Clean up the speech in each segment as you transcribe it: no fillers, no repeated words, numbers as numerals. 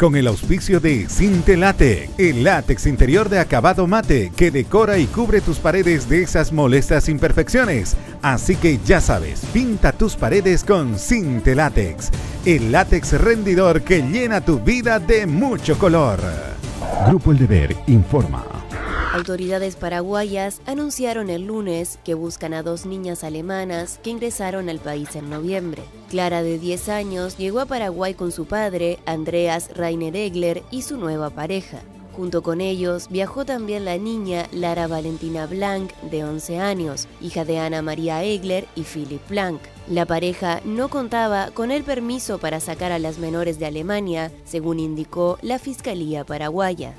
Con el auspicio de Cintelátex, el látex interior de acabado mate que decora y cubre tus paredes de esas molestas imperfecciones. Así que ya sabes, pinta tus paredes con Cintelátex, el látex rendidor que llena tu vida de mucho color. Grupo El Deber informa. Autoridades paraguayas anunciaron el lunes que buscan a 2 niñas alemanas que ingresaron al país en noviembre. Clara, de 10 años, llegó a Paraguay con su padre, Andreas Rainer Egler, y su nueva pareja. Junto con ellos viajó también la niña Lara Valentina Blanc, de 11 años, hija de Ana María Egler y Philipp Blanc. La pareja no contaba con el permiso para sacar a las menores de Alemania, según indicó la Fiscalía paraguaya.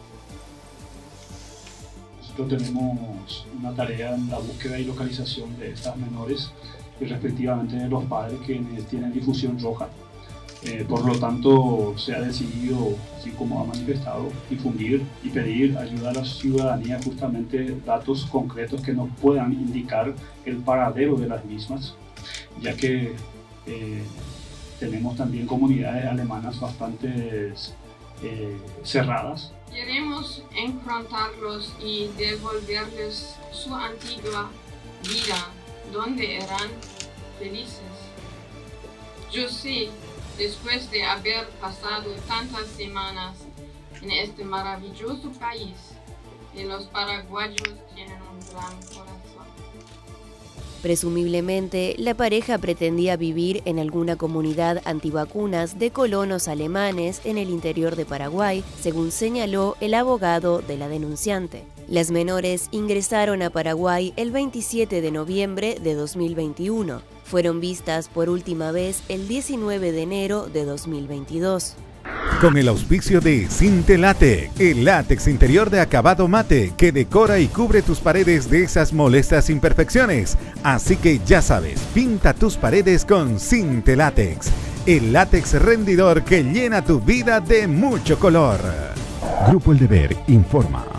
Nosotros tenemos una tarea en la búsqueda y localización de estas menores y respectivamente de los padres que tienen difusión roja. Por lo tanto, se ha decidido, así como ha manifestado, difundir y pedir ayuda a la ciudadanía, justamente datos concretos que nos puedan indicar el paradero de las mismas, ya que tenemos también comunidades alemanas bastante cerradas. Queremos encontrarlos y devolverles su antigua vida, donde eran felices. Yo sé, después de haber pasado tantas semanas en este maravilloso país, que los paraguayos tienen un gran corazón. Presumiblemente, la pareja pretendía vivir en alguna comunidad antivacunas de colonos alemanes en el interior de Paraguay, según señaló el abogado de la denunciante. Las menores ingresaron a Paraguay el 27 de noviembre de 2021. Fueron vistas por última vez el 19 de enero de 2022. Con el auspicio de Cintelátex, el látex interior de acabado mate que decora y cubre tus paredes de esas molestas imperfecciones. Así que ya sabes, pinta tus paredes con Cintelátex, el látex rendidor que llena tu vida de mucho color. Grupo El Deber informa.